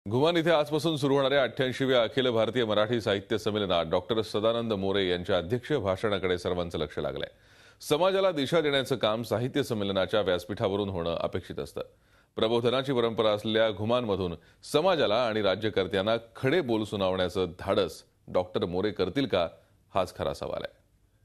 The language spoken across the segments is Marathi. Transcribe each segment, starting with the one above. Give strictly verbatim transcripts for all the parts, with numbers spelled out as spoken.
घुमान इथे आजपासून सुरू होणाऱ्या अठ्ठ्याऐंशीव्या अखिल भारतीय मराठी साहित्य संमेलनात डॉक्टर सदानंद मोरे यांच्या अध्यक्ष भाषणाकडे सर्वांचं लक्ष लागलंय। समाजाला दिशा देण्याचं काम साहित्य संमेलनाच्या व्यासपीठावरून होणं अपेक्षित असतं। प्रबोधनाची परंपरा असलेल्या घुमानमधून समाजाला आणि राज्यकर्त्यांना खडे बोल सुनावण्याचं धाडस डॉक्टर मोरे करतील का, हाच खरा सवाल आहे।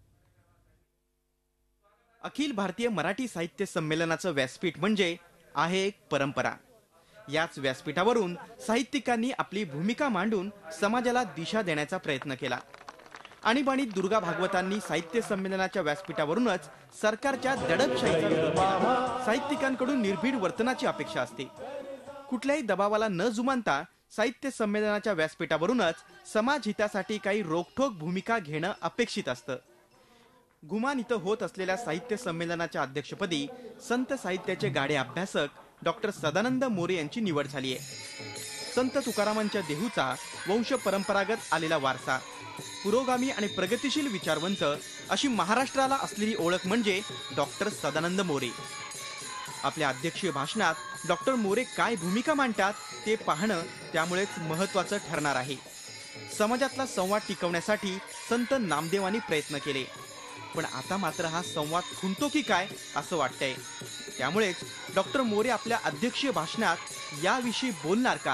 अखिल भारतीय मराठी साहित्य संमेलनाचं व्यासपीठ म्हणजे आहे एक परंपरा। याच व्यासपीठावरून साहित्यिकांनी आपली भूमिका मांडून समाजाला दिशा देण्याचा प्रयत्न केला। आणीबाणीत दुर्गा भागवतांनी साहित्य संमेलनाच्या व्यासपीठावरूनच सरकारच्या दडपशाहीचा विरोध केला। साहित्यिकांकडून निर्भीड वर्तनाची अपेक्षा असते। कुठल्याही दबावाला न जुमानता साहित्य संमेलनाच्या व्यासपीठावरूनच समाज हितासाठी काही रोखठोक भूमिका घेणं अपेक्षित असतं। घुमान इथं होत असलेल्या साहित्य संमेलनाच्या अध्यक्षपदी संत साहित्याचे गाढे अभ्यासक डॉक्टर सदानंद मोरे यांची निवड झाली आहे। संत तुकारामांच्या देहूचा वंश परंपरागत आलेला वारसा, पुरोगामी आणि प्रगतिशील विचारवंत अशी महाराष्ट्राला असलेली ओळख म्हणजे डॉक्टर सदानंद मोरे। आपल्या अध्यक्षीय भाषणात डॉक्टर मोरे काय भूमिका मांडतात ते पाहणं त्यामुळेच महत्त्वाचं ठरणार आहे। समाजातला संवाद टिकवण्यासाठी संत नामदेवांनी प्रयत्न केले, पण आता मात्र हा संवाद खुंटतो की काय असं वाटतंय। त्यामुळेच डॉक्टर मोरे आपल्या अध्यक्षीय भाषणात याविषयी बोलणार का?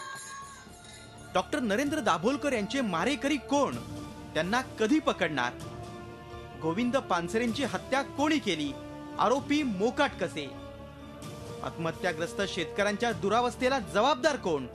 डॉक्टर नरेंद्र दाभोलकर यांचे मारेकरी कोण? त्यांना कधी पकडणार? गोविंद पानसरेंची हत्या कोणी केली? आरोपी मोकाट कसे? आत्महत्याग्रस्त शेतकऱ्यांच्या दुरावस्थेला जबाबदार कोण?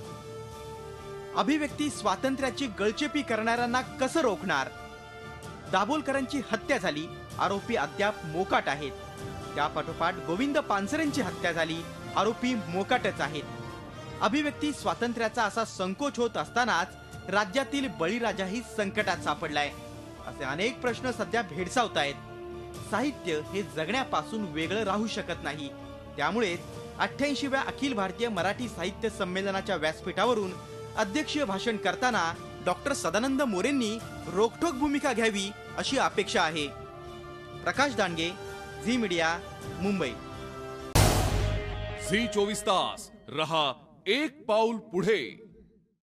अभिव्यक्ती स्वातंत्र्याची गळचेपी करणाऱ्यांना कसं रोखणार? दाभोलकरांची हत्या झाली, आरोपी अद्याप मोकाट आहेत। त्यापाठोपाठ गोविंद पानसरेंची हत्या झाली, आरोपी मोकाटच आहेत। अभिव्यक्ती स्वातंत्र्याचा असा संकोच होत असतानाच राज्यातील बळीराजाही संकटात सापडलाय। असे अनेक प्रश्न सध्या भेडसावत आहेत। साहित्य हे जगण्यापासून वेगळं राहू शकत नाही। त्यामुळेच अठ्ठ्याऐंशीव्या अखिल भारतीय मराठी साहित्य संमेलनाच्या व्यासपीठावरून अध्यक्षीय भाषण करताना डॉक्टर सदानंद मोरेंनी रोखठोक भूमिका घ्यावी अशी अपेक्षा आहे। Prakash Dandge, Zee media, Mumbai. Zee चोवीस तास रहा एक पाऊल पुढे।